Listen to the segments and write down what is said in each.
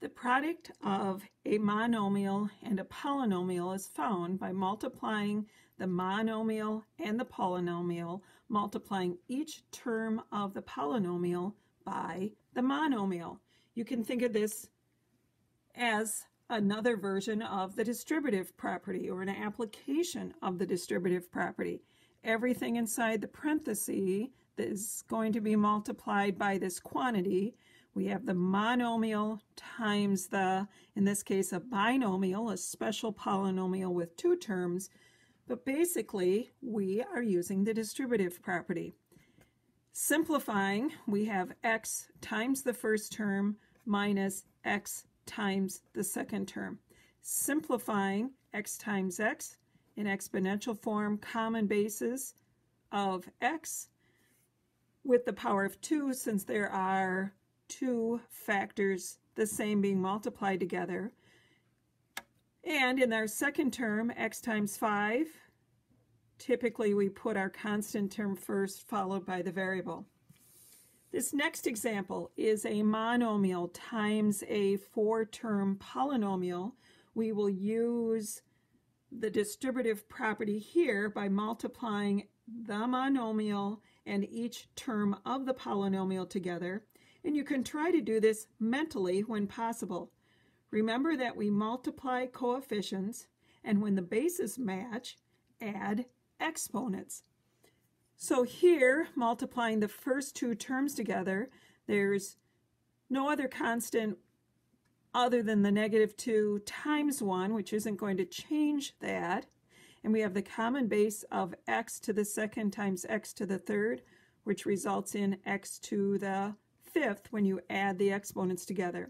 The product of a monomial and a polynomial is found by multiplying the monomial and the polynomial, multiplying each term of the polynomial by the monomial. You can think of this as another version of the distributive property or an application of the distributive property. Everything inside the parenthesis is going to be multiplied by this quantity. We have the monomial times the, in this case, a binomial, a special polynomial with two terms, but basically we are using the distributive property. Simplifying, we have x times the first term minus x times the second term. Simplifying, x times x in exponential form, common basis of x with the power of 2, since there are two factors the same being multiplied together. And in our second term, x times 5, typically we put our constant term first, followed by the variable. This next example is a monomial times a 4-term polynomial. We will use the distributive property here by multiplying the monomial and each term of the polynomial together. And you can try to do this mentally when possible. Remember that we multiply coefficients, and when the bases match, add exponents. So here, multiplying the first two terms together, there's no other constant other than the -2 times 1, which isn't going to change that. And we have the common base of x to the second times x to the third, which results in x to the fifth when you add the exponents together.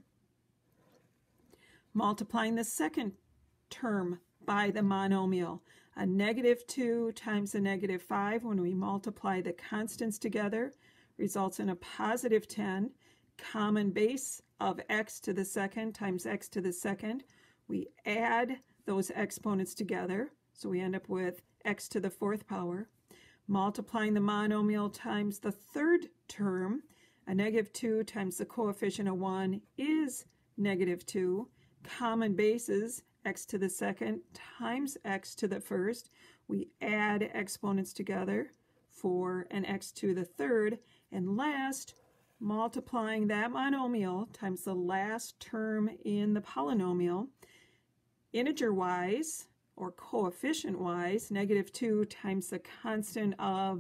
Multiplying the second term by the monomial, a -2 times a -5 when we multiply the constants together results in a +10. Common base of x to the second times x to the second. We add those exponents together, so we end up with x to the 4th power. Multiplying the monomial times the third term, a -2 times the coefficient of 1 is -2. Common bases, x to the second times x to the first. We add exponents together for an x to the third. And last, multiplying that monomial times the last term in the polynomial, integer-wise or coefficient-wise, -2 times the constant of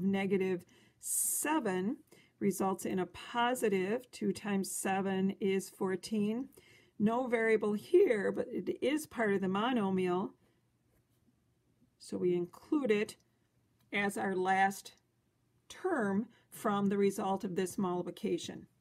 -7 results in a positive. 2 times 7 is 14. No variable here, but it is part of the monomial, so we include it as our last term from the result of this multiplication.